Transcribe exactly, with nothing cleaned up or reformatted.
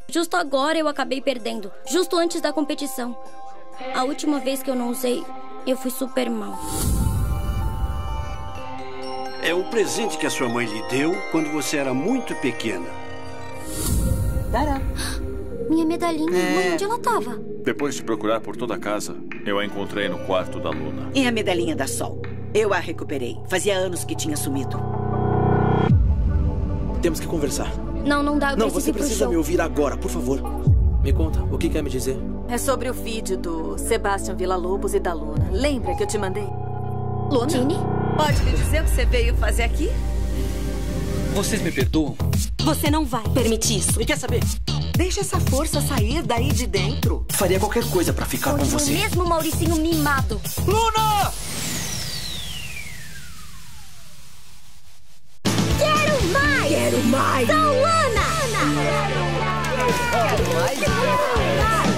Justo agora eu acabei perdendo. Justo antes da competição. A última vez que eu não usei, eu fui super mal. É um presente que a sua mãe lhe deu quando você era muito pequena. Tará. Minha medalhinha. É. Mãe, onde ela tava? Depois de procurar por toda a casa, eu a encontrei no quarto da Luna. E a medalhinha da Sol? Eu a recuperei. Fazia anos que tinha sumido. Temos que conversar. Não, não dá. Eu Não, preciso você ir pro precisa show. me ouvir agora, por favor. Me conta, o que quer me dizer? É sobre o feed do Sebastian Villa-Lobos e da Luna. Lembra que eu te mandei? Luna, Tini? pode me dizer o que você veio fazer aqui? Vocês me perdoam? Você não vai permitir isso. E quer saber? Deixa essa força sair daí de dentro. Faria qualquer coisa pra ficar com Continua você. mesmo Mauricinho mimado. Luna! Quero mais! Quero mais! Sou Lana! Quero mais!